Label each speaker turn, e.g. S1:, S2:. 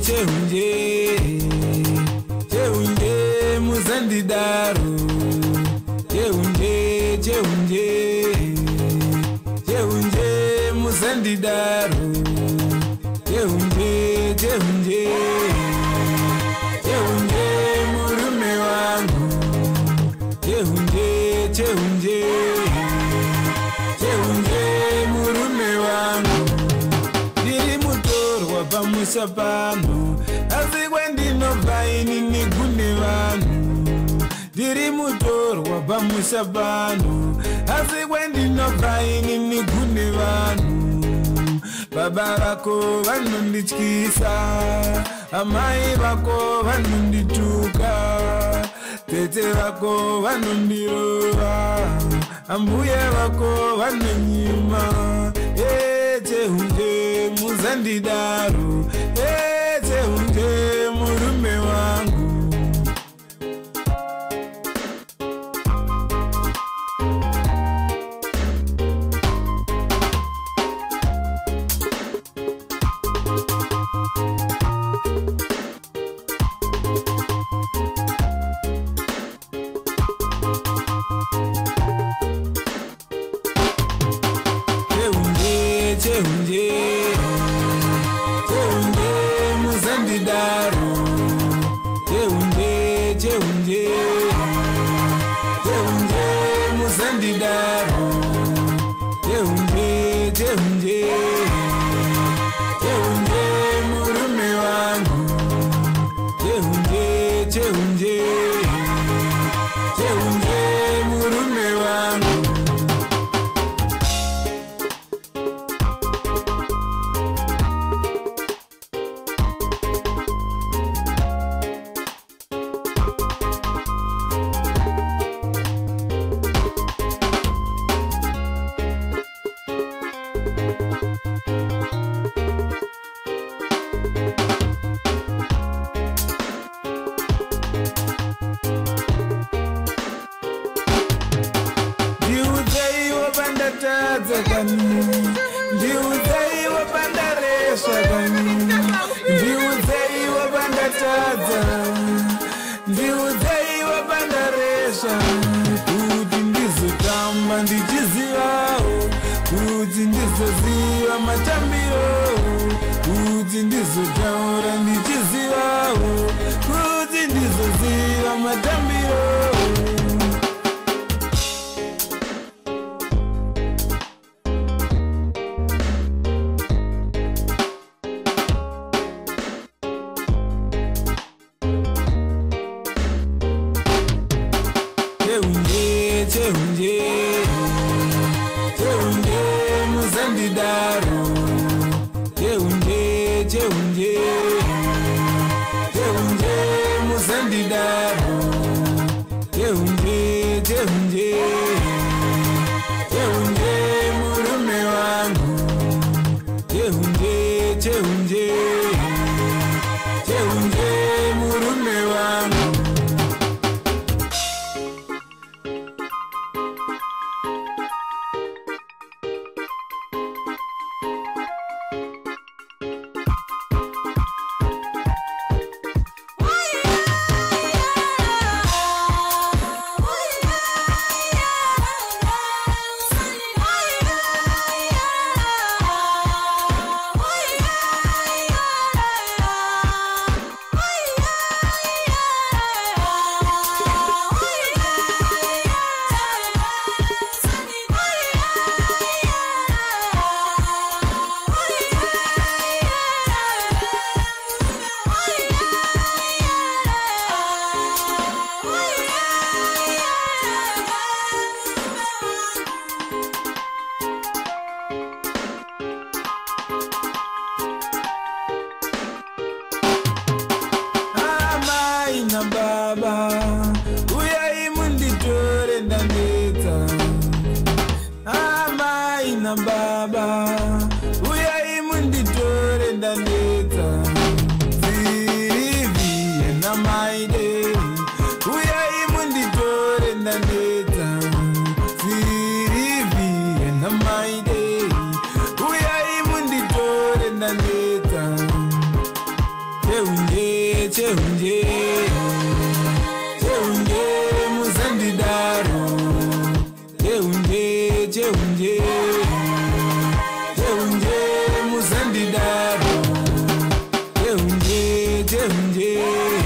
S1: cheunje muzandidaro cheunje muzandidaro cheunje murume wangu cheunje murume wangu ndiri mutorwa pamusha pano asi kwendinobva inini kune vanhu ndiri mutorwa pamusha pano asi kwendinobva inini kune vanhu baba vako vanondityisa amai vako vanondituka tete vako vanondirova ambuya vako vanonyima cheunje muzandidaro cheunje murume wangu cheunje muzandidaro cheunje muzandidaro cheunje murume wangu cheunje murume wangu ndiudzei wapandareswa kani ndiudzei wapandatadza ndiudzei wapandareswa kuti ndizotamba ndichizivawo kuti ndizoziva matambiro kuti ndizotaura ndichizivawo kuti ndizoziva matambiro cheunje muzandidaro cheunje muzandidaro cheunje murume wangu cheunje murume wangu jeunje jeunje muzandidaro jeunje jeunje jeunje muzandidaro jeunje jeunje